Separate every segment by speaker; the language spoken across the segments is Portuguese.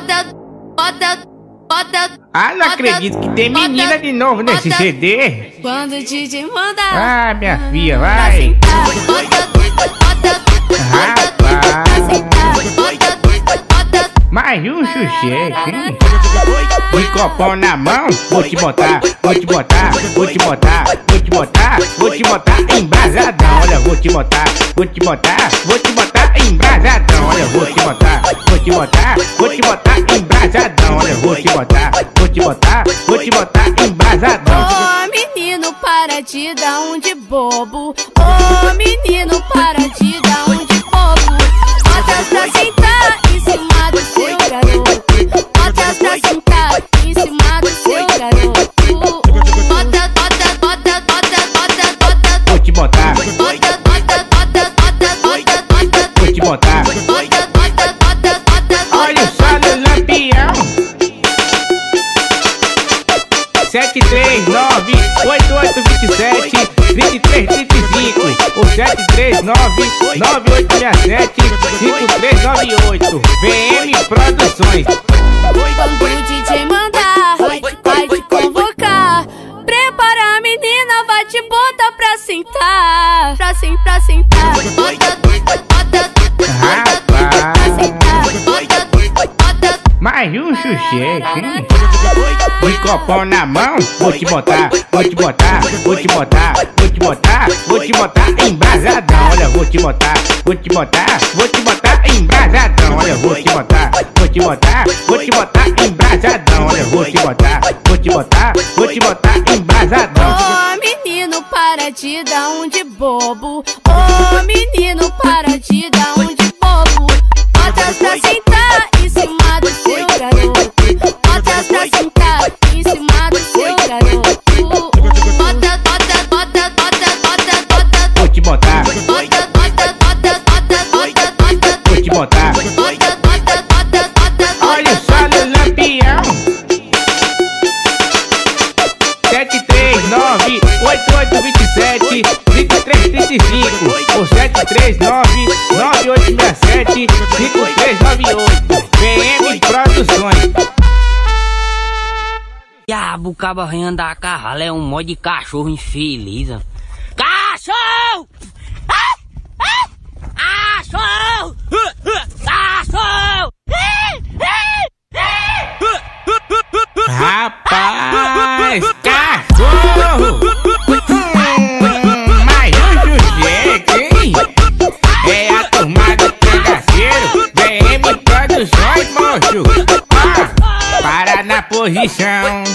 Speaker 1: Ah, não acredito que tem menina de novo nesse CD.
Speaker 2: Quando o DJ manda.
Speaker 1: Ah, minha filha, vai. Mais um chucheque, hein? De copão na mão, vou te botar, vou te botar, vou te botar, vou te botar, vou te botar embrasadão. Olha, vou te botar, vou te botar, vou te botar embrasadão. Olha, vou te botar, vou te botar, vou te botar embrasadão. Olha, vou te botar, vou te botar, vou te botar embrasadão.
Speaker 2: Ô menino, para de dar um de bobo. Ô menino, para de dar um de bobo. Bota pra sentar em cima do seu garoto. Bota pra sentar em cima do seu garoto. Bota, bota, bota, bota, bota, bota.
Speaker 1: Vou te botar,
Speaker 2: Bota, bota, bota, bota, bota, bota.
Speaker 1: vou te botar.
Speaker 2: Bota, bota, bota, bota.
Speaker 1: Olha o solo lampião. 739-8827-2335 ou 739-9867-5398. VM Produções.
Speaker 2: Quando o DJ mandar, vai te convocar. Prepara a menina, vai te botar pra sentar. Pra sentar. Bota, bota, pra sentar. Bota, bota.
Speaker 1: Mais um chucheque, hein? De copão na mão, vou te botar, vou te botar, vou te botar, vou te botar, vou te botar embrasadão. Olha, vou te botar, vou te botar, vou te botar embrasadão. Olha, vou te botar, vou te botar, vou te botar embrasadão. Olha, vou te botar, vou te botar, vou te botar embrasadão.
Speaker 2: Ô menino, para de dar um de bobo. Ô menino, para de dar um de bobo. Bota pra sentar em cima do seu garoto. Bota pra sentar em cima do seu garoto. Bota, bota, bota, bota, bota, bota.
Speaker 1: Vou te botar,
Speaker 2: Bota, bota, bota, bota, bota, bota.
Speaker 1: vou te botar.
Speaker 2: Bota, bota, bota, bota.
Speaker 1: Olha o solo lampião. 739-8827-2335 ou 739-9867-5398. VM Produções.
Speaker 3: Diabo, o cabo arranhando a carrala é um monte de cachorro infeliz. Cachorro! Cachorro! Cachorro!
Speaker 1: Rapaz, cachorro! Mais um chucheque, hein? É a turma do cangaceiro, VM Produções, moço. Para na posição.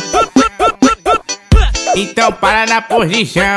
Speaker 1: Então para na posição.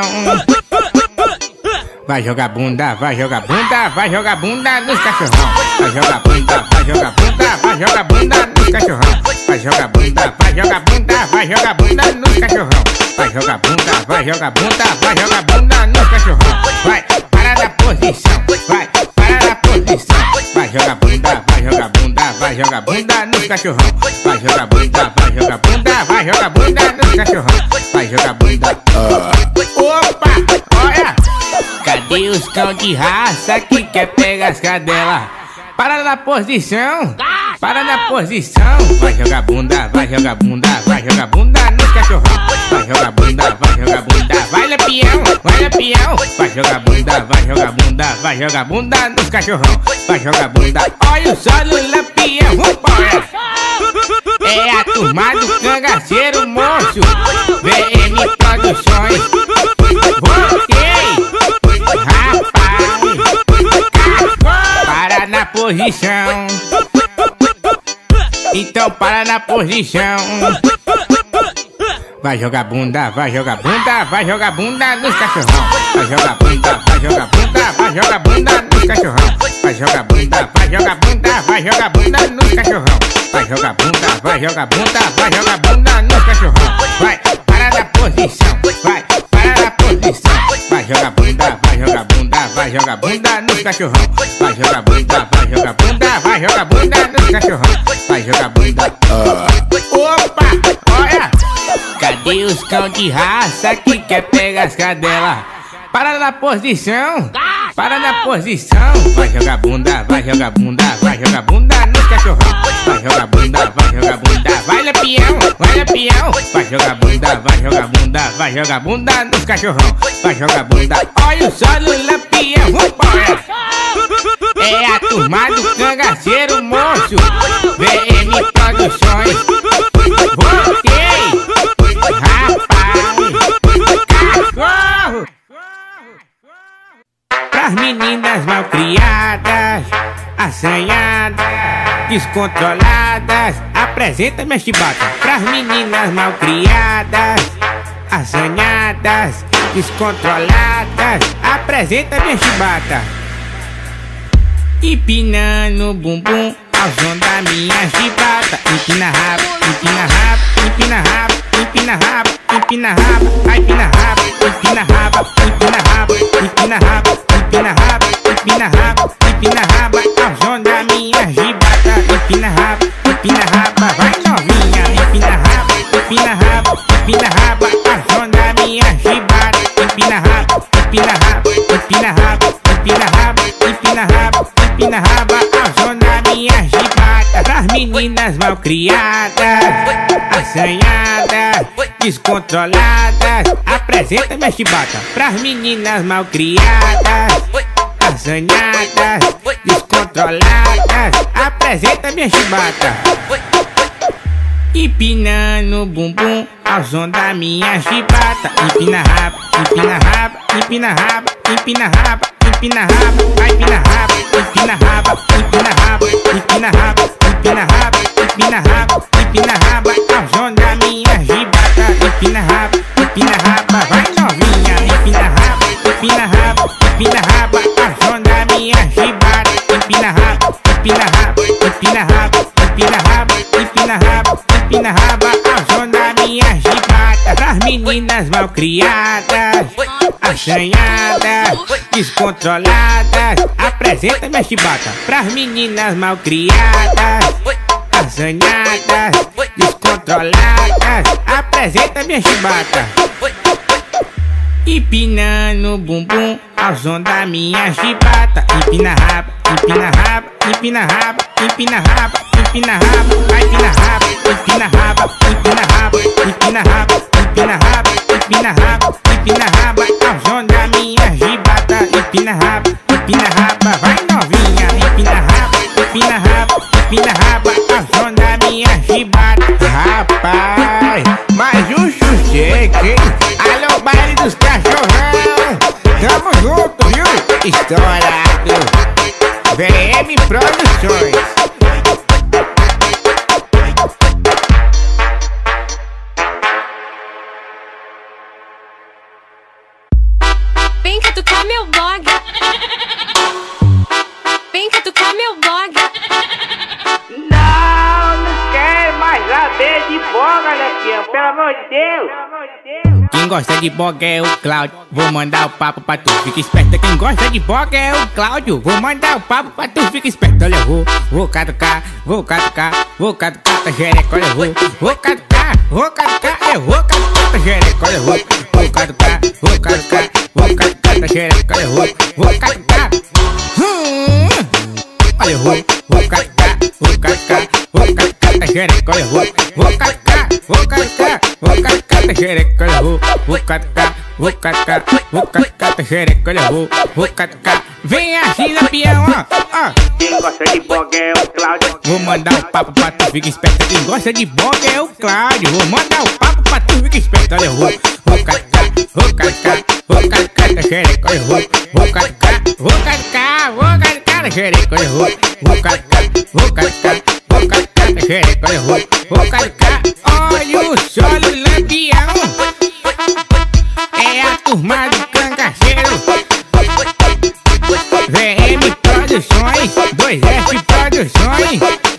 Speaker 1: Vai jogar bunda, vai jogar bunda, vai jogar bunda nos cachorrão. Vai jogar bunda, vai jogar bunda, vai jogar bunda nos cachorrão. Vai jogar bunda, vai jogar bunda, vai jogar bunda nos cachorrão. Vai jogar bunda, vai jogar bunda, vai jogar bunda nos cachorrão. Vai, para na posição, vai, para na posição. Vai jogar bunda, vai jogar bunda, vai jogar bunda nos cachorrão. Vai jogar bunda, vai jogar bunda, vai jogar bunda nos cachorrão. Vai jogar bunda. Opa, olha! Cadê os cão de raça que quer pegar as cadelas? Para na posição, para na posição. Vai jogar bunda, vai jogar bunda, vai jogar bunda nos cachorrão. Vai jogar bunda, vai jogar bunda, vai lampião, vai lampião. Vai jogar bunda, vai jogar bunda, vai jogar bunda nos cachorrão. Vai jogar bunda, olha o solo lampião, vambora. É a turma do cangaceiro, moço. VM Produções. Voltei, rapaz. Para na posição. Então para na posição. Vai jogar bunda, vai jogar bunda, vai jogar bunda nos cachorrão. Vai jogar bunda, vai jogar bunda, vai jogar bunda nos cachorrão. Vai jogar bunda, vai jogar bunda, vai jogar bunda nos cachorrão. Vai jogar bunda, vai jogar bunda, vai jogar bunda nos cachorrão. Vai, para na posição, vai, para na posição. Vai jogar bunda, vai jogar bunda, vai jogar bunda nos cachorrão. Vai jogar bunda, vai jogar bunda, vai jogar bunda nos cachorrão. Vai jogar bunda. Opa, olha! Cadê os cão de raça que quer pegar as cadelas? Para na posição, para na posição. Vai jogar bunda, vai jogar bunda, vai jogar bunda nos cachorrão. Vai jogar bunda, vai jogar bunda, vai Lampião, vai Lampião. Vai jogar bunda, vai jogar bunda, vai jogar bunda nos cachorrão. Vai jogar bunda, olha o solo Lampião, vambora. É a turma do cangaceiro moço, VM Produções. Voltei, rapaz, cachorro. Pras meninas malcriadas, assanhadas, descontroladas, apresenta minha chibata. Pras meninas malcriadas, assanhadas, descontroladas, apresenta minha chibata. Empinando o bumbum ao som da minha chibata. Empina rabo, empina rabo, empina rabo, empina rabo, empina rabo, empina rabo, empina rabo, empina rabo, empina rabo, empina rabo, empina rabo, empina rabo, ao som da minha chibata. Empina rabo, empina rabo, vai novinha. Empina rabo, empina rabo, empina rabo, ao som da minha chibata. Empina rabo, empina rabo, empina rabo, empina rabo, empina rabo, empina rabo, ao som da minha chibata. Pras meninas malcriadas, assanhadas, descontroladas, apresenta minha chibata. Pras meninas malcriadas, assanhadas, descontroladas, apresenta minha chibata. Empinando o bumbum ao som da minha chibata. Empina rabo, empina rabo, empina rabo, empina rabo, empina rabo, vai empina rabo, empina rabo, empina rabo, empina rabo, empina rabo, empina rabo, empina rabo, ao som da minha chibata. Empina rabo, empina rabo, vai novinha. Empina rabo, empina rabo, empina rabo, ao som da minha chibata. Empina rabo, empina rabo, empina rabo, empina rabo, empina rabo, empina rabo, ao som da minha chibata. Pras meninas malcriadas, assanhadas, descontroladas, apresenta minha chibata. Pras meninas malcriadas, assanhadas, descontroladas, apresenta minha chibata. Empinando o bumbum ao som da minha chibata. Empina rabo, empina rabo, empina rabo, empina rabo, empina rabo, vai empina rabo, empina rabo, empina rabo, empina rabo, empina rabo, empina rabo, empina rabo, ao som da minha chibata. Empina rabo, empina rabo, vai novinha. Empina rabo, empina rabo, empina rabo, ao som da minha chibata. Rapaz, mais um sossego, hein? Alô, baile dos cachorrão, tamo junto, viu? Estourado, VM Produções.
Speaker 4: Vem catucar meu blog. Vem catucar meu blog.
Speaker 1: Não quero mais saber de boga, Lampião, pelo amor de Deus. Quem gosta de boga é o Cláudio, vou mandar o papo pra tu, fica esperto. Quem gosta de boga é o Cláudio, vou mandar o papo pra tu, fica esperto. Olha, vou catucar, vou catucar, vou catucar tua xereca. Olha, vou catucar, vou catucar, eu vou catucar tua xereca. Olha, vou catucar, vou catucar, vou catucar tua xereca. Olha, vou catucar. Olha, vou catucar, vou catucar, vou catucar tua xereca. Olha, vou catucar, vou catucar, vou catucar tua xereca. Olha, vou catucar, vou catucar, vou catucar tua xereca. Olha, vou catucar. Vem assim, Lampião, ó. Quem gosta de boga é o Cláudio, vou mandar um papo pra tu, fica esperto. Quem gosta de boga é o Cláudio, vou mandar um papo pra tu, fica esperto. Olha, vou catucar, vou catucar, vou catucar tua xereca. Olha, vou catucar, vou catucar, vou catucar tua xereca. Olha, vou catucar, vou catucar, vou catucar tua xereca. Olha, vou catucar. Olha o solo Lampião, é a turma do cangaceiro. VM Produções, 2F Produções.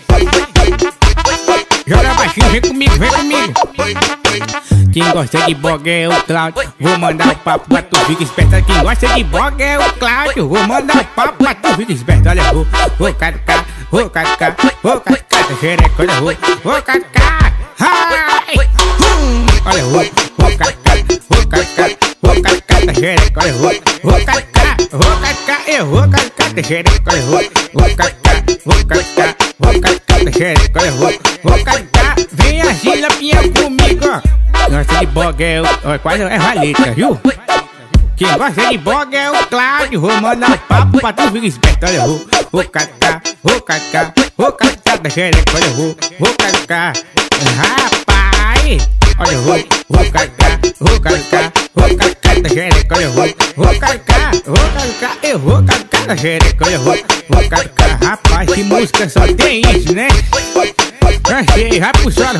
Speaker 1: Joga baixinho, vem comigo, vem comigo. Quem gosta de boga é o Cláudio, vou mandar o papo pra tu, fica esperto. Quem gosta de boga é o Cláudio, vou mandar o papo pra tu, fica esperto. Olha, vou catucar, vou catucar, vou catucar tua xereca. Olha, vou catucar. Olha, vou catucar, vou catucar, vou catucar tua xereca. xereca, olha, vou cacar, eu vou cacar da xereca, olha, vou cacar da xereca, olha, vou cacar, vem assim, lapinha comigo, ó. Gosta de boga é quase é valeta, viu? Quem gosta de boga é o Cláudio, vou mandar papo pra tu ficar esperto, olha, vou cacar da xereca, olha, vou cacar, rapaz, olha, vou cacar da xereca, olha, vou cacar, eu vou cacar da xereca, olha, vou cacar, rapaz, que música só tem isso, né? Achei, vai pro solo,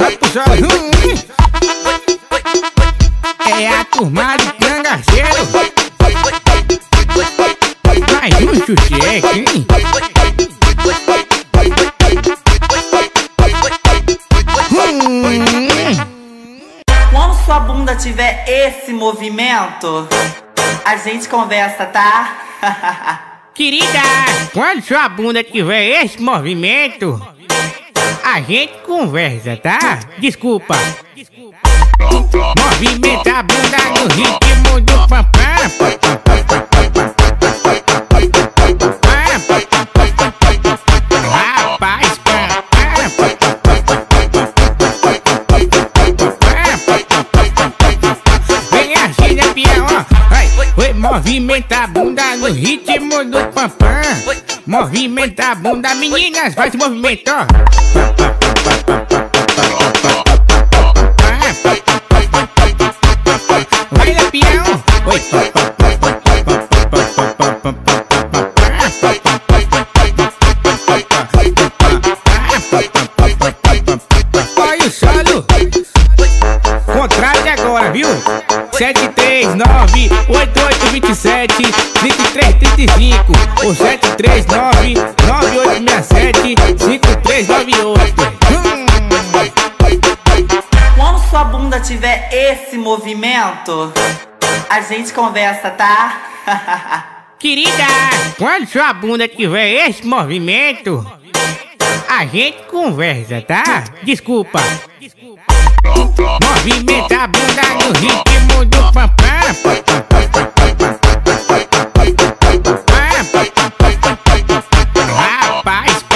Speaker 1: é a turma de cangaceiro, mais um chucheque, hein?
Speaker 5: Quando sua bunda tiver esse movimento, a gente conversa, tá?
Speaker 1: Querida, quando sua bunda tiver esse movimento, a gente conversa, tá? Desculpa. Movimenta a bunda no ritmo do papá. Rapaz, vem assim, né, pião, ó. Movimenta a bunda no ritmo do papá. Movimenta a bunda, meninas, faz movimento, ó. Vai, Lampião! Oi! Olha o solo! Contrate agora, viu? 739 8827 3335 ou 739 9867 5398.
Speaker 5: Quando sua bunda tiver esse movimento, a gente conversa, tá?
Speaker 1: Querida, quando sua bunda tiver esse movimento, a gente conversa, tá? Desculpa. Movimenta a bunda no ritmo do papá. Rapaz,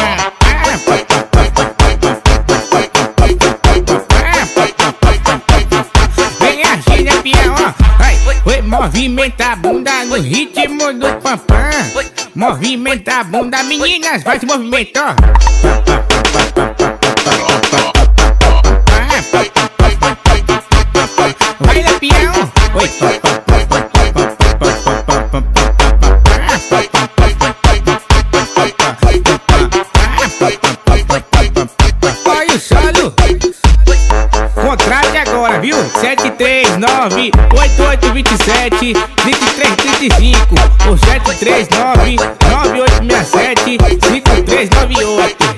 Speaker 1: vem assim, né, pião, ó. Movimenta a bunda no ritmo do papá. Movimenta a bunda, meninas, faz movimento, ó. Vai, Lampião! Oi! Olha o solo! Contrate agora, viu? 739 8827 2335 ou 739 9867 5398.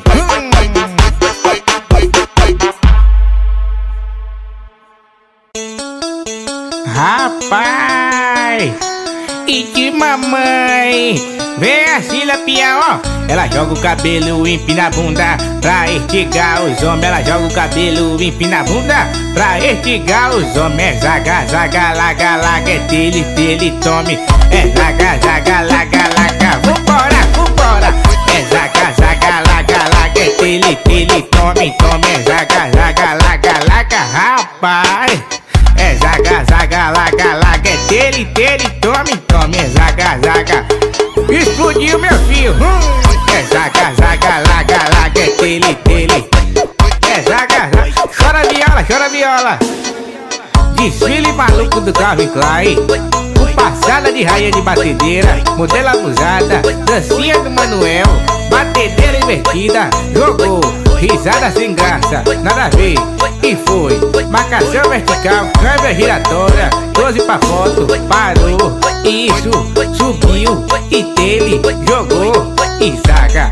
Speaker 1: Rapaz, e de mamãe, vem assim, Lampião, ó. Ela joga o cabelo, empina a bunda pra estigar os homens. Ela joga o cabelo, empina a bunda pra estigar os homens. Zaga, zaga, laga, laga, é tele, tele, tome. É zaga, zaga, laga, laga, vambora. É zaga, zaga, laga, laga, é tele, tele, tome, tome. É zaga, zaga, laga, laga, rapaz. É zaga, zaga, laga, laga, é tele, tele, tome, tome. É zaga, zaga, explodiu meu filho. É zaga, zaga, laga, laga, é tele, tele. É zaga, zaga, chora viola. Desfile maluco do Calvin Klein. Passada de raia de batedeira, modelo abusada, dancinha do Manuel, batedeira invertida, jogou, risada sem graça, nada a ver, e foi, marcação vertical, câmera giratória, 12 pra foto, parou, isso, subiu, e tele, jogou, e zaga,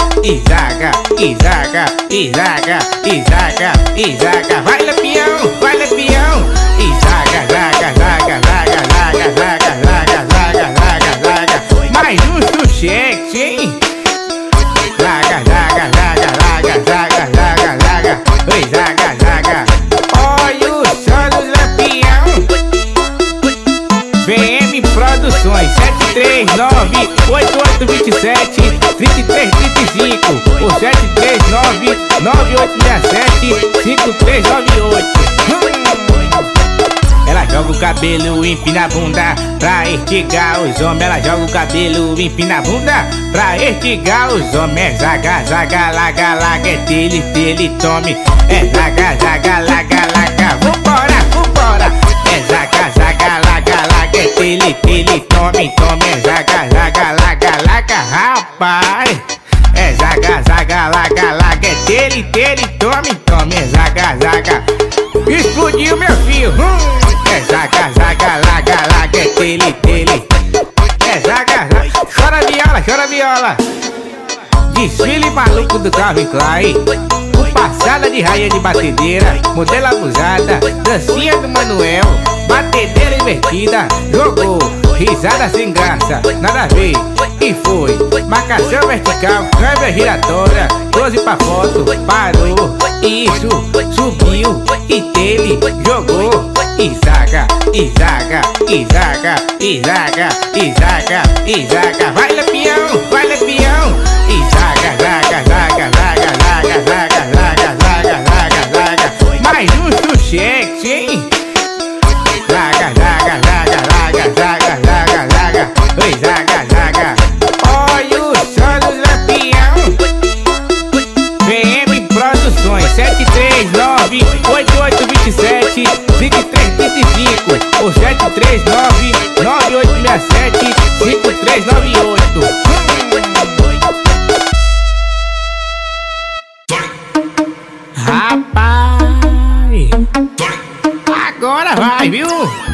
Speaker 1: vai Lampião, e zaga, mais um chucheque, hein? Zaga, oi, zaga, olha o som do Lampião. VM Produções, Ela joga o cabelo, empina a bunda pra estigar os homens. Ela joga o cabelo, empina a bunda pra estigar os homens. Zaga, zaga, laga, laga, é tele, tele, tome. É zaga, zaga, laga, laga, vambora, vambora. É zaga, zaga, laga, laga, é tele, tele, tome, tome. É zaga, zaga, laga, laga, rapaz. É zaga, zaga, laga, laga, é tele, tele, tome, tome. É zaga, zaga, explodiu meu filho. É zaga, zaga, laga, laga, é tele, tele. É zaga, zaga, chora viola, chora viola. Desfile maluco do Calvin Klein, passada de raia de batedeira, modelo abusada, dancinha do Manuel, batedeira invertida, jogou, risada sem graça, nada a ver, e foi, marcação vertical, câmera giratória, 12 pra foto, parou, isso, subiu, e tele, jogou, e zaga, e zaga, e zaga, e zaga, e zaga, e zaga, vai Lampião, vai Lampião, e zaga, zaga, zaga, zaga, zaga, zaga, zaga, zaga, zaga, zaga, mais um cheque, hein? Zaga, zaga, zaga, zaga, zaga, zaga, zaga, oi, zaga, zaga, olha o som do Lampião. VM Produções 739 8827 2335 ou 739 9867 5398. Rapaz, agora vai, viu?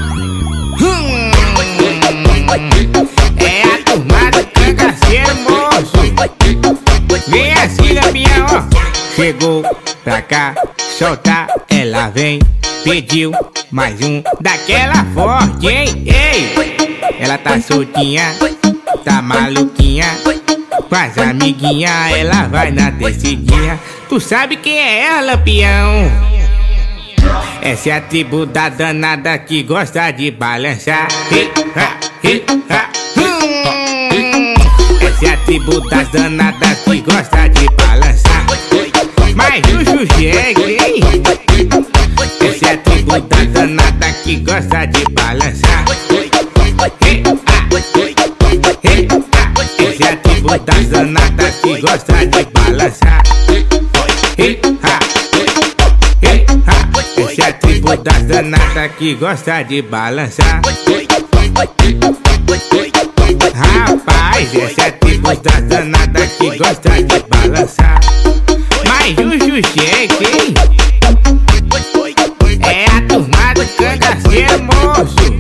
Speaker 1: É a turma do cangaceiro, moço. Vem assim, Lampião, ó. Chegou pra cá, solta, ela vem. Pediu mais um daquela forte, hein? Ei, ela tá soltinha, tá maluquinha. Com as amiguinhas, ela vai na descidinha. Tu sabe quem é ela, Lampião? Essa é a tribo da danada que gosta de balançar. Essa é a tribo das danadas que gosta de balançar. Mas o Jujegue, hein? Essa é a tribo da danada que gosta de balançar. Essa é a tribo das danadas que gosta de balançar. Essa é a tribo das danadas que gosta de balançar. Rapaz, essa é a tribo das danadas que gosta de balançar. Mas o Jujeque, hein? É a turma do cangaceiro, moço.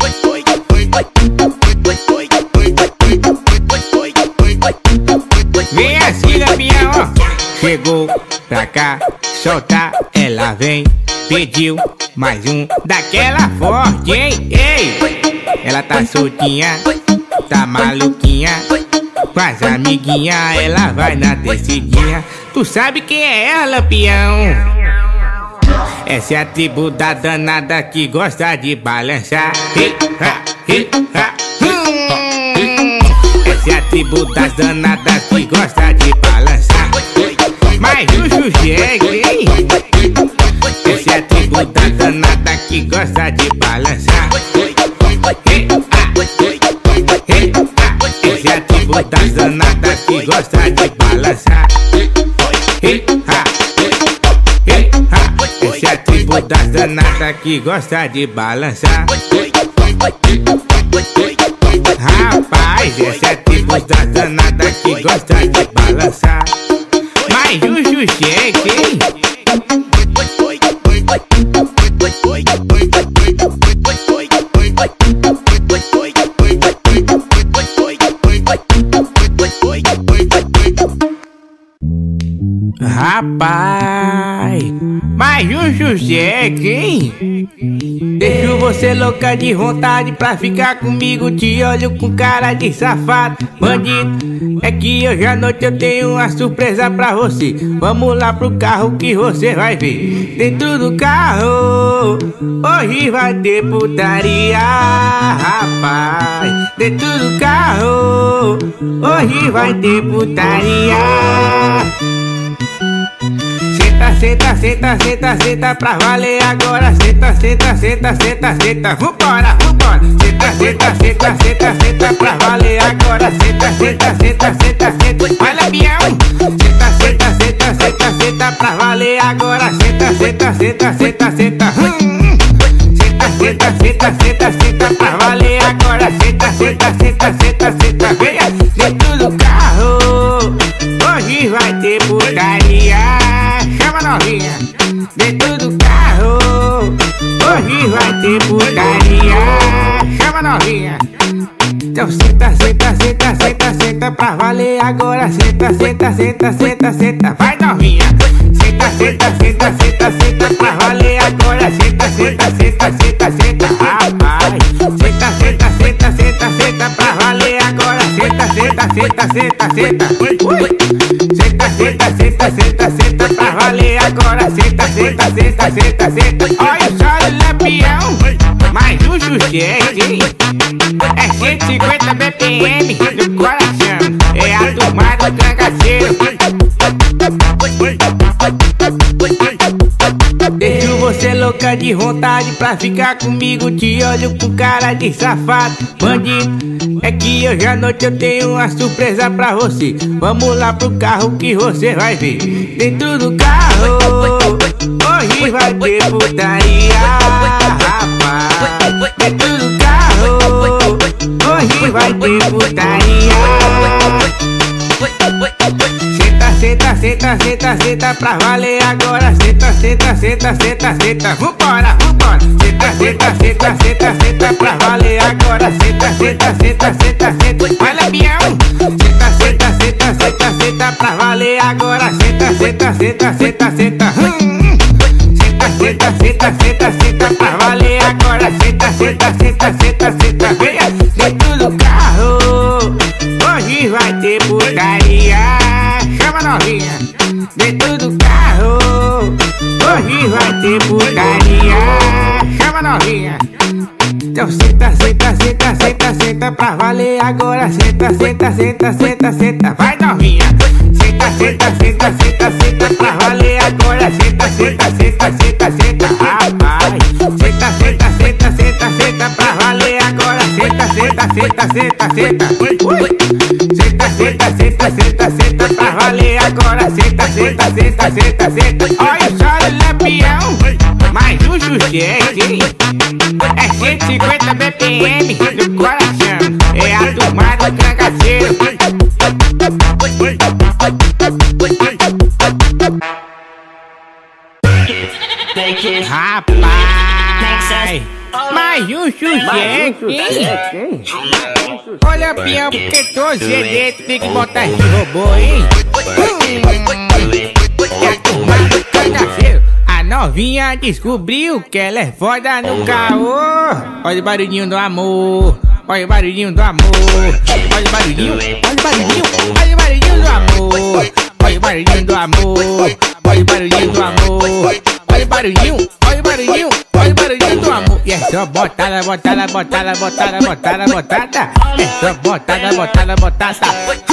Speaker 1: Vem assim, Lampião, ó. Chegou pra cá, solta, ela vem. Pediu mais um daquela forte, hein? Ei, ela tá soltinha, tá maluquinha. Com as amiguinhas, ela vai na descidinha. Tu sabe quem é ela, Lampião? Essa é a tribo da danada que gosta de balançar. Essa é a tribo das danadas que gosta de balançar. Mas o Jujegue, hein? Essa é a tribo da danada que gosta de balançar. Essa é a tribo das danadas que gosta de balançar. Essa é a tribo das danadas que gosta de balançar. Rapaz, essa é a tribo das danadas que gosta de balançar. Mas o Jujegue, hein? Rapaz, mas o Jujegue, hein? Deixo você louca de vontade pra ficar comigo. Te olho com cara de safado, bandido. É que hoje à noite eu tenho uma surpresa pra você. Vamos lá pro carro que você vai ver. Dentro do carro hoje vai ter putaria, rapaz. Dentro do carro hoje vai ter putaria. senta, senta, senta, senta pra valer agora. Senta, senta, senta, senta, senta. Vambora, vambora. Senta, senta, senta, senta, senta pra valer agora. Senta, senta, senta, senta, senta. Olha, Bião. Senta, senta, senta, senta, senta pra valer agora. Senta, senta, senta, senta, senta. Senta, senta, senta, senta, senta pra valer agora. Senta, senta, senta, senta, senta. Venha dentro do carro. Hoje vai ter putaria. Chama novinha dentro do carro. Hoje vai ter putaria. Chama novinha. Então senta, senta, senta, senta, senta pra valer agora. Senta, senta, senta, senta, senta. Vai novinha. Senta, senta, senta, senta, senta pra valer agora. Senta, senta, senta, senta, senta. Rapaz. Senta, senta, senta, senta, senta pra valer agora. Senta, senta, senta, senta, senta. Senta, senta, senta, senta, senta pra valer agora. Senta, senta, senta, senta, senta. Olha só o Lampião, mais um sucesso. É 150 BPM no coração. É a tomada do cangaceiro. Deixo você louca de vontade pra ficar comigo. Te olho com cara de safado, bandido. É que hoje à noite eu tenho uma surpresa pra você. Vamos lá pro carro que você vai ver. Dentro do carro, hoje vai ter putaria, rapaz. Dentro do carro, hoje vai ter putaria. Senta, senta, senta, senta, senta pra valer agora. Senta, senta, senta, senta, senta. Vambora, vambora. Senta, senta, senta, senta, senta pra valer agora. Senta, senta, senta, senta, senta. Olha, Bião. Senta, senta, senta, senta, senta pra valer agora. Senta, senta, senta, senta, senta. Senta, senta, senta, senta, senta pra valer agora. Senta, senta, senta, senta, senta. Venha dentro do carro. Hoje vai ter putaria. Chama novinha dentro do carro. Hoje vai ter putaria. Chama novinha. Então senta, senta, senta, senta, senta pra valer agora. Senta, senta, senta, senta, senta. Vai novinha. Senta, senta, senta, senta, senta pra valer agora. Senta, senta, senta, senta, senta. Rapaz. Senta, senta, senta, senta, senta pra valer agora. Senta, senta, senta, senta, senta. Senta, senta, senta, senta, senta pra valer agora. Senta, senta, senta, senta, senta. Olha só o Lampião, mais um sucesso. É 150 BPM no coração. É a tomada do cangaceiro. Rapaz, mais um sucesso. Olha, Pião, porque todo CD tem que botar esse robô, hein? É a tomada do cangaceiro. A novinha descobriu que ela é foda no caô. Olha o barulhinho do amor. Olha o barulhinho do amor. Olha o barulhinho, olha o barulhinho, olha o barulhinho do amor. Olha o barulhinho do amor. Olha o barulhinho do amor. Olha o barulhinho, olha o barulhinho, olha o barulhinho do amor. E é só botada, botada, botada, botada, botada, botada. É só botada, botada, botada.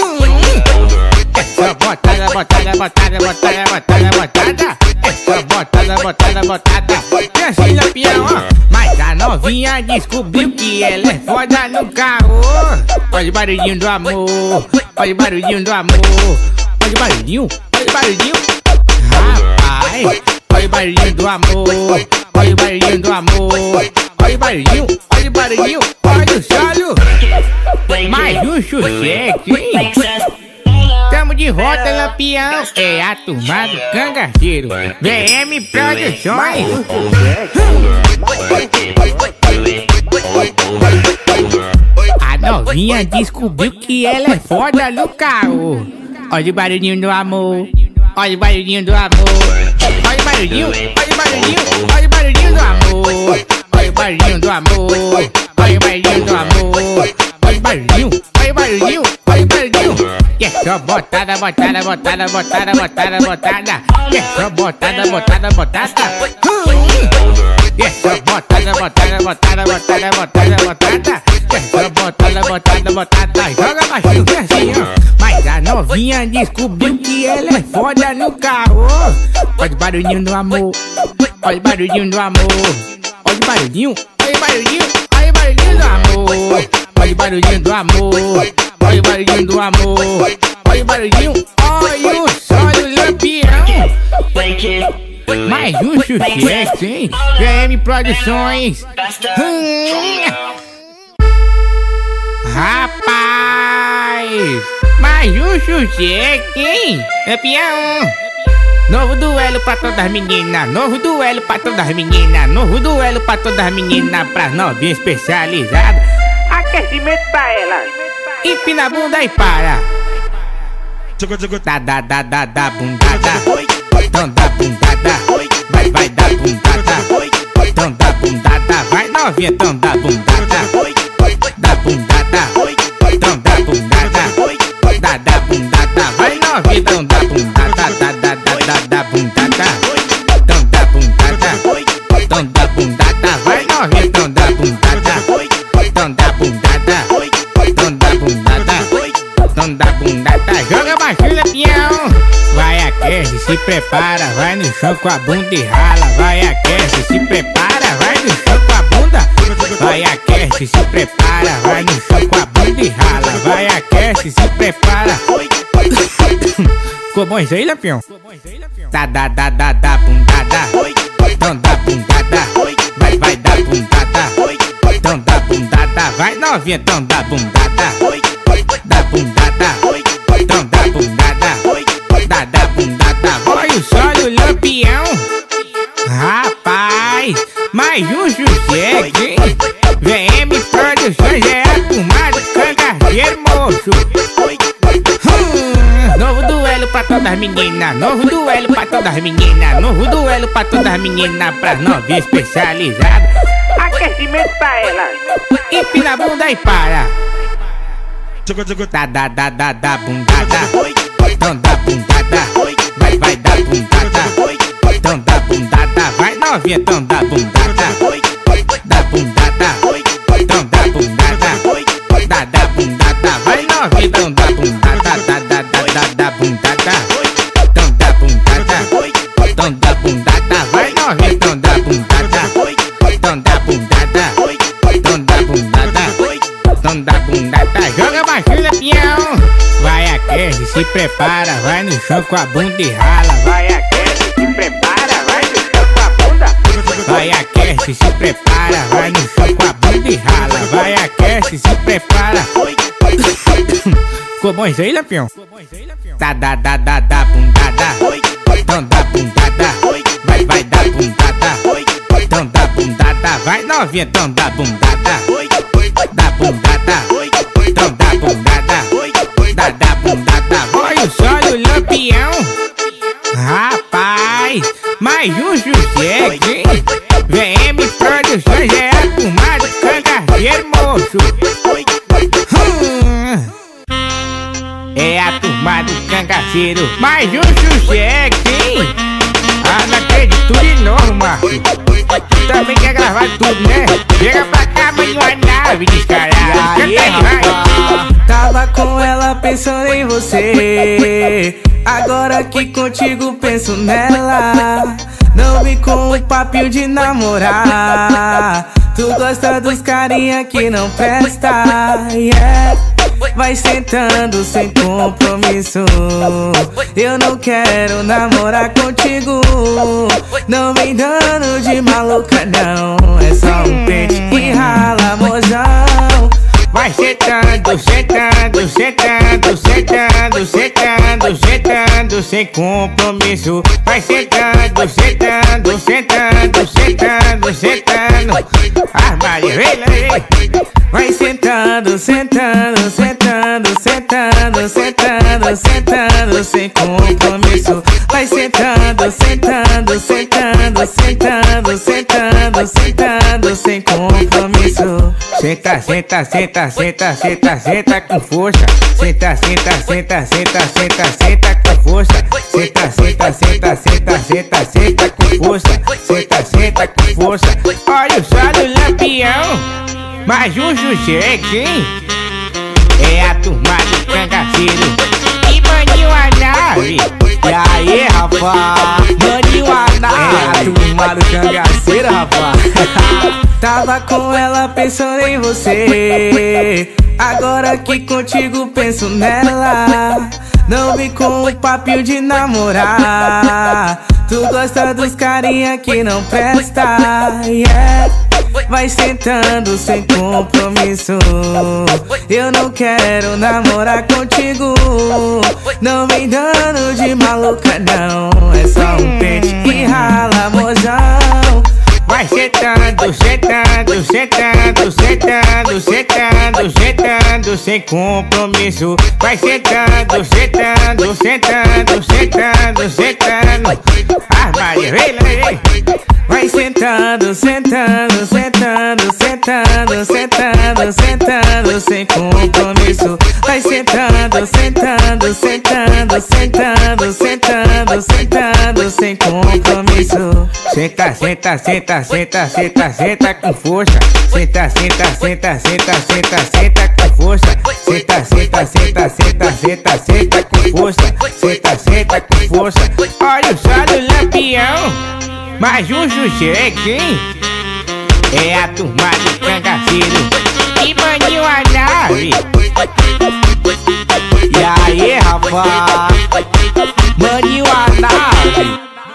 Speaker 1: É só botada, botada, botada, botada, botada, botada. É só botada, botada, botada. E assim, Lampião, ó. Mas a novinha descobriu que ela é foda no carro. Olha o barulhinho do amor. Olha o barulhinho do amor. Olha o barulhinho, olha o barulhinho. Rapaz, olha o barulhinho do amor. Olha o barulhinho do amor. Olha o barulhinho, olha o barulhinho. Olha o solo. Mais um sucesso, hein? Tamo de volta, Lampião. É a turma do cangaceiro. VM Produções. A novinha descobriu que ela é foda no carro. Olha o barulhinho do amor. Olha o barulhinho do amor. Olha o barulhinho, olha o barulhinho, olha o barulhinho do amor. Olha o barulhinho do amor. Olha o barulhinho do amor. Olha o barulhinho, olha o barulhinho, olha o barulhinho. E é só botada, botada, botada, botada, botada, botada. E é só botada, botada, botada. E é só botada, botada, botada, botada, botada, botada. só botada, botada, botada, joga baixinho assim, ó. Mas a novinha descobriu que ela é foda no carro. Olha o barulhinho do amor, olha o barulhinho do amor. Olha o barulhinho, olha o barulhinho, olha o barulhinho do amor. Olha o barulhinho do amor, olha o barulhinho do amor. Olha o barulhinho, olha o sol do lampião. Mais um sucesso, hein? VM Produções. Rapaz, mais um sucesso, hein? Lampião. Novo duelo pra todas as meninas, novo duelo pra todas as meninas, novo duelo pra todas as meninas, pras novinhas especializadas. Aquecimento pra elas. Empina a bunda e para. Da bundada. Então dá bundada. Vai dar bundada. Então dá bundada. Vai novinha, então dá bundada. Da bundada. Então dá bundada. Da bundada. Vai novinha, então dá bundada. Da bundada. Então dá bundada. Então dá bundada. Vai novinha, então dá bundada. Então dá bundada. Então dá bundada. Então dá bundada. Joga baixinho, lampião. Vai aquece, se prepara, vai no chão com a bunda e rala. Vai aquece, se prepara, vai no chão com a bunda. Vai aquece, se prepara, vai no chão com a bunda e rala. Vai aquece, se prepara. Ficou bom isso aí, lampião? Da bundada. Então dá bundada. Vai dar bundada. Então dá bundada. Vai novinha, então dá bundada. Da bundada. Então dá bundada. Da bundada. Olha o sol do lampião. Rapaz, mais um sucesso, hein? VM Produções é a turma do cangaceiro, moço. Novo duelo pra todas as meninas, novo duelo pra todas as meninas, novo duelo pra todas as meninas, pras novinhas especializadas. Aquecimento pra elas. Empina a bunda e para. Da bundada. Então dá bundada. Vai dar bundada. Então dá bundada. Vai novinha, então dá bundada. Da bundada. Então dá bundada. Da bundada. Vai novinha, então dá bundada. Da bundada. Então dá bundada. Então dá bundada. Vai novinha, então dá bundada. Então dá bundada. Então dá bundada. Então dá bundada. Joga baixinho, lampião. Vai aquece, se prepara, vai no chão com a bunda e rala. Vai aquece, se prepara, vai no chão com a bunda. Vai aquece, se prepara, vai no chão com a bunda e rala. Vai aquece, se prepara. Ficou bom isso aí, lampião? Da bundada. Então dá bundada. Vai dar bundada. Então dá bundada. Vai novinha, então dá bundada. Da bundada. Então dá bundada. Da bundada. Olha o sol do lampião. Rapaz, mais um sucesso, hein? VM Produções é a turma do cangaceiro, moço. É a turma do cangaceiro. Mais um sucesso, hein? Ah, não acredito de novo, Marco. Tu também quer gravar tudo, né? Chega pra cá, mas não é nave, descarado. Canta aí, vai.
Speaker 6: Tava com ela pensando em você. Agora que contigo penso nela. Não vem com o papinho de namorar. Tu gosta dos carinha que não presta, yeah. Vai sentando sem compromisso. Eu não quero namorar contigo. Não vem dando de maluca não. É só um pente e rala, mozão.
Speaker 1: Vai sentando, sentando, sentando, sentando, sentando, sentando, sem compromisso. Vai sentando, sentando, sentando, sentando, sentando. Ah, Maria, vem.
Speaker 6: Vai sentando, sentando, sentando, sentando, sentando, sentando, sem compromisso. Vai sentando, sentando, sentando, sentando, sentando, sentando, sem compromisso.
Speaker 1: Senta, senta, senta, senta, senta, senta com força. Senta, senta, senta, senta, senta, senta com força. Senta, senta, senta, senta, senta, senta com força. Senta, senta com força. Olha o sol do lampião. Mas o sucesso, hein? É a turma do cangaceiro e Maninho a nave.
Speaker 6: E aí, rapaz? Maninho a nave. É a turma do cangaceiro, rapaz. Tava com ela pensando em você. Agora que contigo penso nela. Não vem com o papinho de namorar. Tu gosta dos carinha que não presta, yeah. Vai sentando sem compromisso. Eu não quero namorar contigo. Não vem dando de maluca não. É só um pente que rala, mozão.
Speaker 1: Vai sentando, sentando, sentando, sentando, sentando, sentando, sem compromisso. Vai sentando, sentando, sentando, sentando, sentando. Ah, Maria, vem, vem.
Speaker 6: Vai sentando, sentando, sentando, sentando, sentando, sentando, sem compromisso. Vai sentando, sentando, sentando, sentando, sentando, sentando, sem compromisso.
Speaker 1: Senta, senta, senta, senta, senta, senta com força. Senta, senta, senta, senta, senta, senta com força. Senta, senta, senta, senta, senta, senta com força. Senta, senta com força. Olha o sol do lampião. Mas o sucesso, hein? É a turma do cangaceiro e Maninho a nave.
Speaker 6: E aí, rapaz? Maninho a nave.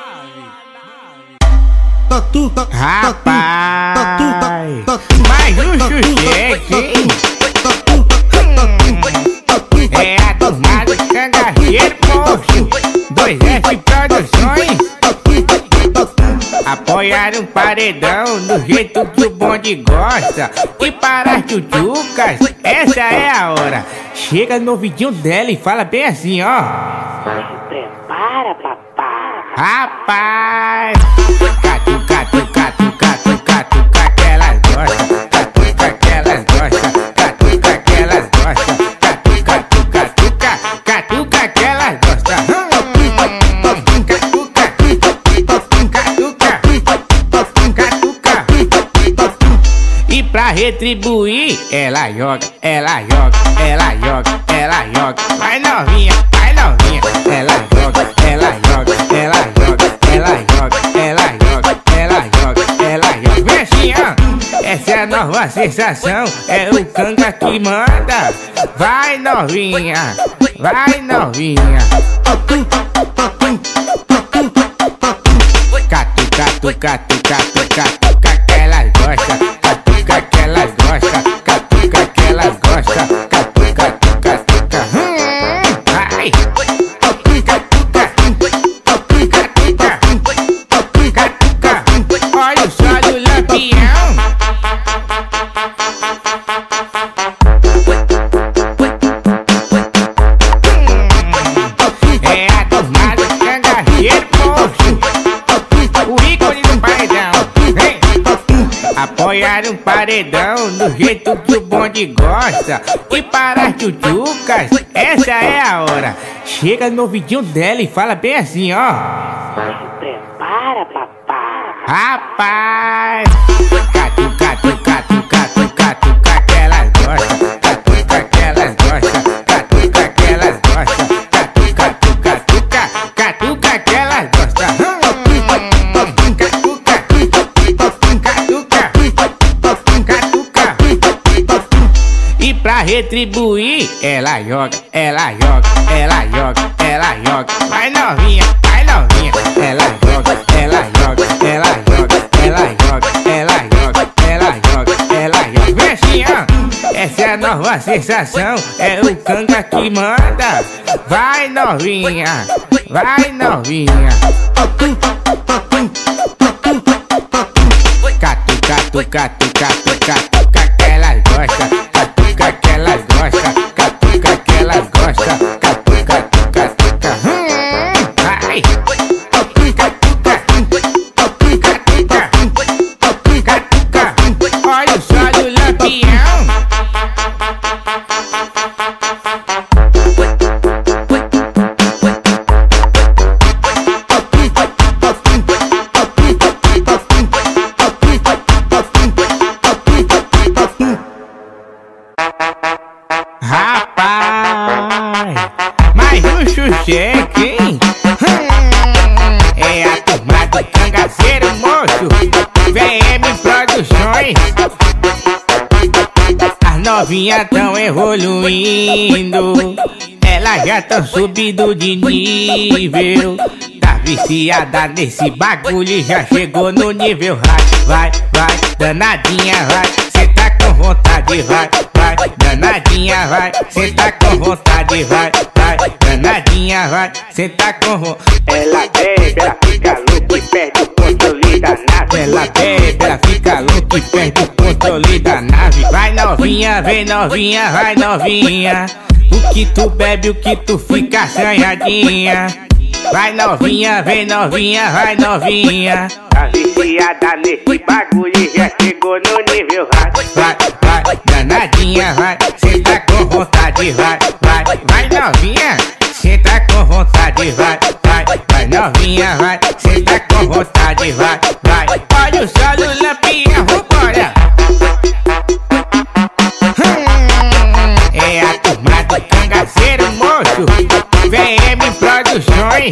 Speaker 1: Rapaz, mas o sucesso, hein? É a turma do cangaceiro, poxa. 2F Produções. Apoiaram um paredão do jeito que o bonde gosta. E para as tchutchucas, essa é a hora. Chega no vidinho dela e fala bem assim, ó.
Speaker 7: Se prepara, papai.
Speaker 1: Rapaz, catu, catu, catu, catu, catu, que elas gostam. Catu, que elas gostam. Catu, que elas gostam. Catu, catu, catu, catu, que elas gostam. E pra retribuir, ela joga, ela joga, ela joga, ela joga. Vai novinha, vai novinha. Ela joga, ela joga, ela joga, ela joga, ela joga, ela joga, ela joga. Vem assim, ó. Essa é a nova sensação, é o canga que manda. Vai novinha, vai novinha. Catu, catu, catu, catu, catu, que elas gostam. Catuca que elas gostam, catuca que elas gostam, catuca, catuca, ai, catuca, catuca, catuca, olha o sol do lampião. É a turma do cangaceiro, poxa. O ícone do paredão, vem. Apoiaram um paredão do jeito que o bonde gosta. E para as tchutchucas, essa é a hora. Chega no vidinho dela e fala bem assim, ó.
Speaker 7: Se prepara, papai.
Speaker 1: Rapaz, catu, catu, catu, catu, catu, que elas gostam. Catuca que elas gostam. Catuca que elas gostam. Catu, catu, catuca, catuca que elas gostam. E pra retribuir, ela joga, ela joga, ela joga, ela joga. Vai novinha, vai novinha. Ela joga, ela joga, ela joga, ela joga, ela joga, ela joga, ela joga. Vem assim, ó. Essa é a nova sensação, é o canga que manda. Vai novinha, vai novinha. Catu, catu, catu, catu, catu, que elas gostam. Catuca que elas gostam, catuca que elas gostam, catuca, catuca, ai, catuca, catuca, catuca, olha o sol do lampião. novinha tão evoluindo, elas já tão subindo de nível. Tá viciada nesse bagulho e já chegou no nível high. Vai, vai, danadinha, vai, cê tá com vontade, vai, vai, danadinha, vai, cê tá com vontade, vai, vai, danadinha, vai, cê tá com vontade.
Speaker 7: Ela bebe, ela fica louca e perde o controle da nave.
Speaker 1: Ela bebe, ela fica louca e perde o controle da nave. Vai novinha, vem novinha, vai novinha. O que tu bebe, o que tu fica assanhadinha. Vai novinha, vem novinha, vai novinha.
Speaker 7: Tá viciada nesse bagulho e já chegou no nível high.
Speaker 1: Vai, vai, danadinha, vai, cê tá com vontade, vai, vai, vai novinha, cê tá com vontade, vai, vai, vai novinha, vai, cê tá com vontade, vai, vai. Olha o sol do Lampião, vambora. É a turma do Cangaceiro, moço, VM Produções.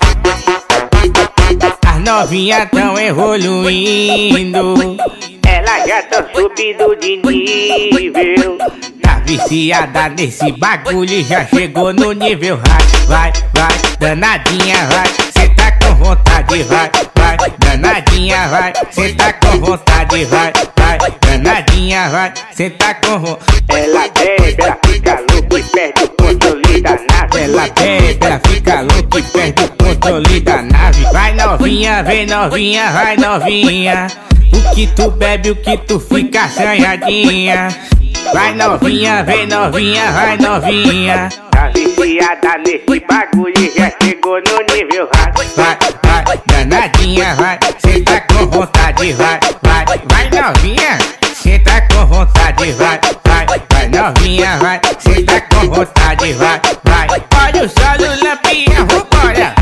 Speaker 1: As novinhas tão evoluindo,
Speaker 7: Ela já tá subindo de nível.
Speaker 1: tá viciada nesse bagulho e já chegou no nível high. Vai, vai, danadinha, vai, cê tá com vontade, vai, vai, danadinha, vai, cê tá com vontade, vai, vai, danadinha, vai, cê tá com vontade.
Speaker 7: Ela bebe, ela fica louca e perde o controle da nave.
Speaker 1: Ela bebe, ela fica louca e perde o controle da nave. Vai novinha, vem novinha, vai novinha. O que tu bebe, o que tu fica assanhadinha. Vai novinha, vem novinha, vai novinha.
Speaker 7: Tá viciada nesse bagulho e já chegou no nível high.
Speaker 1: Vai, vai, danadinha, vai, cê tá com vontade, vai, vai, vai novinha, cê tá com vontade, vai, vai, vai novinha, vai, cê tá com vontade, vai, vai. Olha o sol do Lampião, vambora.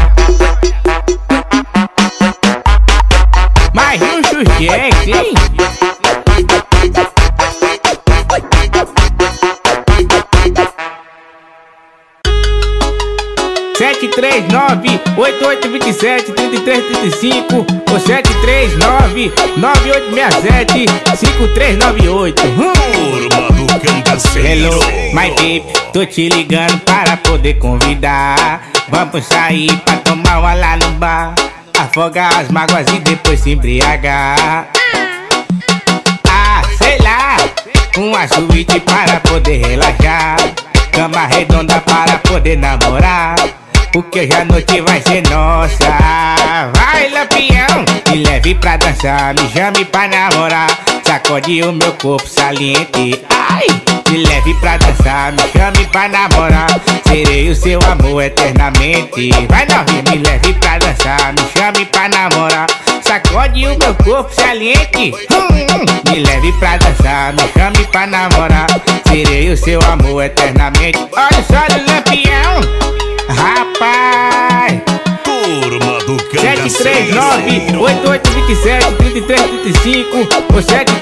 Speaker 1: Mais um sujeito, hein? Sete três nove 8827 3335 ou 73998675398.
Speaker 8: Turma do Cangaceiro.
Speaker 1: Hello, my baby, tô te ligando para poder convidar. Vamos sair pra tomar uma lá no bar, afogar as mágoas e depois se embriagar. Ah, sei lá, uma suíte para poder relaxar, cama redonda para poder namorar, porque hoje a noite vai ser nossa. Vai Lampião, me leve pra dançar, me chame pra namorar, sacode o meu corpo saliente. Ai, me leve pra dançar, me chame pra namorar, serei o seu amor eternamente. Vai novinha, me leve pra dançar, me chame pra namorar, sacode o meu corpo saliente. Me leve pra dançar, me chame pra namorar, serei o seu amor eternamente. Olha só do Lampião, rapaz.
Speaker 8: Turma do Cangaceiro.
Speaker 1: 739 8827 3335 ou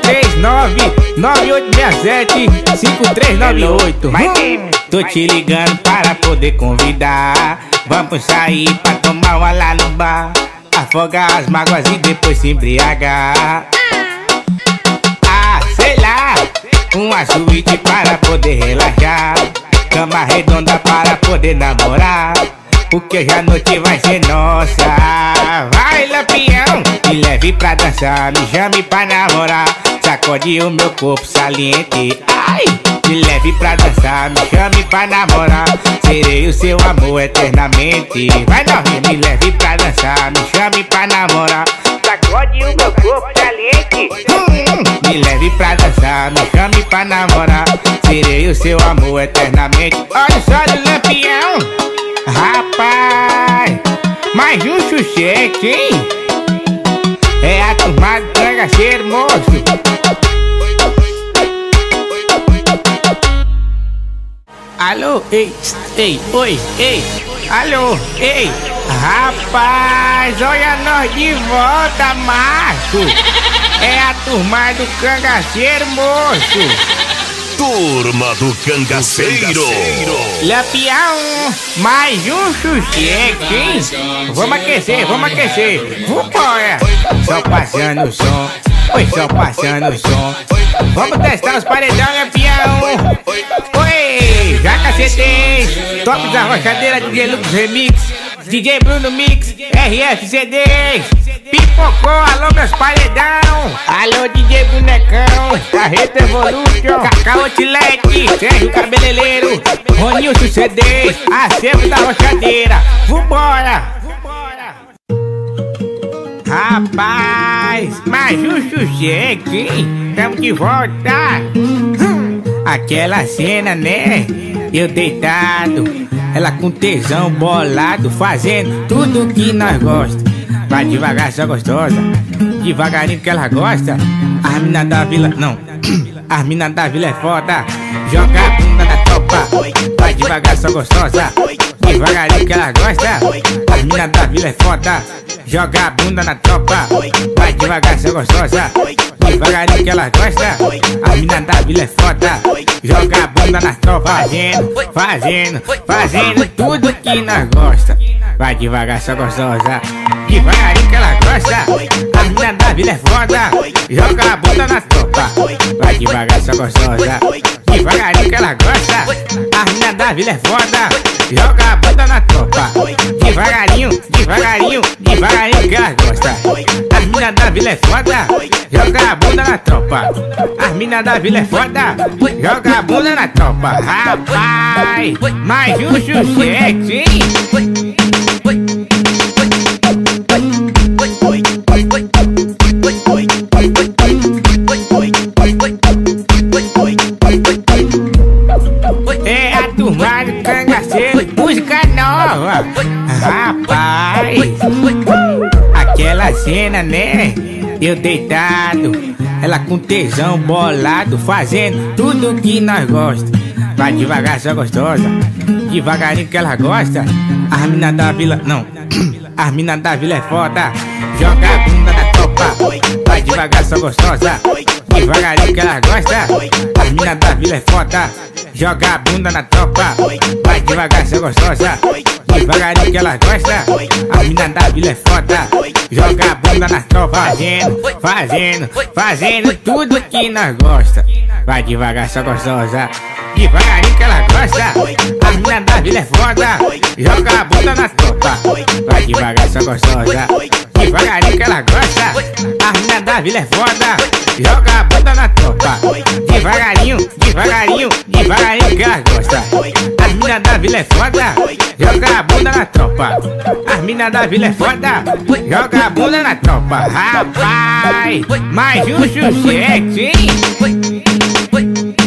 Speaker 1: 7399867 5398. Tô te ligando para poder convidar. Vamos sair pra tomar uma lá no bar, afogar as mágoas e depois se embriagar. Ah, sei lá, uma suíte para poder relaxar, cama redonda para poder namorar, porque hoje a noite vai ser nossa. Vai Lampião, me leve pra dançar, me chame pra namorar, sacode o meu corpo saliente. Ai, me leve pra dançar, me chame pra namorar, serei o seu amor eternamente. Vai novinha, me leve pra dançar, me chame pra namorar, sacode o meu corpo saliente. Me leve pra dançar, me chame pra namorar, serei o seu amor eternamente. Olha só do Lampião, rapaz, mais um sucesso, hein? É a turma do Cangaceiro, moço. Alô, ei, ei, oi, ei, alô, ei, rapaz, olha nós de volta, macho. É a turma do Cangaceiro, moço.
Speaker 8: Turma do Cangaceiro.
Speaker 1: Lampião, mais um sucesso, hein? Vamos aquecer, vamos aquecer. Vambora. Só passando o som, foi só passando o som. Vamos testar os paredão, campeão. Oi, JCDs, top da rochadeira, DJ Lucas Remix, DJ Bruno Mix, RFCDs. Pipocou, alô meus paredão. Alô DJ Bonecão, Carreta Evolution, Cacau Outlet, Sérgio Cabeleireiro, Ronilson CDs, acervo da rochadeira. Vambora! Rapaz, mas o sucesso, hein? Tamo de volta. Aquela cena, né? Eu deitado, ela com tesão bolado, fazendo tudo que nós gosta. Vai devagar, só gostosa, devagarinho que ela gosta. As mina da vila, não, as mina da vila é foda. Joga a bunda na tropa, vai devagar, só gostosa, devagarinho que ela gosta. As mina da vila é foda. Joga a bunda na tropa, vai devagar, só gostosa, devagarinho que ela gosta. A mina da vila é foda. Joga a bunda na tropa, fazendo tudo que nós gosta. Vai devagar, só gostosa, devagarinho que ela gosta. A mina da vila é foda. Joga a bunda na tropa, vai devagar, só gostosa, devagarinho que ela gosta. A mina da vila é foda. Joga a bunda na tropa, devagarinho que ela gosta. As mina da vila é foda. Joga a bunda na tropa. As mina da vila é foda. Joga a bunda na tropa. Rapaz, mais um sucesso, hein? É a turma do Cangaceiro, música nova. Rapaz, aquela cena, né? Eu deitado, ela com tesão bolado, fazendo tudo que nós gosta. Vai devagar, só gostosa, devagarinho que ela gosta. As mina da vila, não, as mina da vila é foda. Joga a bunda na tropa, vai devagar, só gostosa, devagarinho que ela gosta. As mina da vila é foda. Joga a bunda na tropa, vai devagar, só gostosa, devagarinho que ela gosta. A mina da vila é foda. Joga a bunda na tropa, fazendo tudo que nós gosta. Vai devagar, só gostosa, devagarinho que ela gosta. A mina da vila é foda. Joga a bunda na tropa, vai devagar, só gostosa, devagarinho que ela gosta. A mina da vila é foda. Joga a bunda na tropa, devagarinho que ela gosta. As mina da vila é foda. Joga a bunda na tropa. As mina da vila é foda. Joga a bunda na tropa. Rapaz, mais um sucesso, hein?